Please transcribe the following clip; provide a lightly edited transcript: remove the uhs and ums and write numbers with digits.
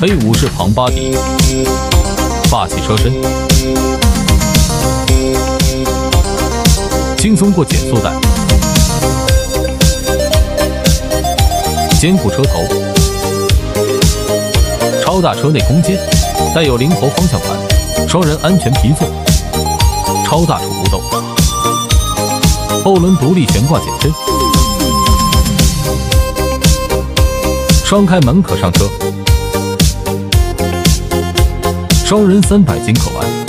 黑武士庞巴迪，霸气车身，轻松过减速带，坚固车头，超大车内空间，带有灵活方向盘，双人安全皮座，超大储物斗，后轮独立悬挂减震，双开门可上车，双人300斤可玩。